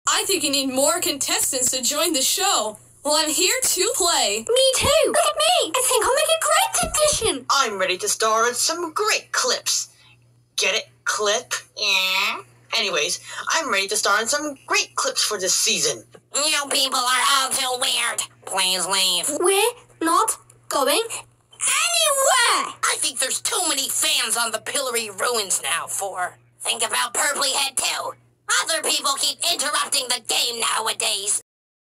I think you need more contestants to join the show. Well, I'm here to play. Me too. Look at me. I think I'll make a great addition. I'm ready to star in some great clips. Get it? Clip? Yeah. Anyways, I'm ready to star in some great clips for this season. You people are all too weird. Please leave. We're not going anywhere. I think there's too many fans on the Pillory Ruins now for... Think about Purply Head too. Other people keep interrupting the game nowadays.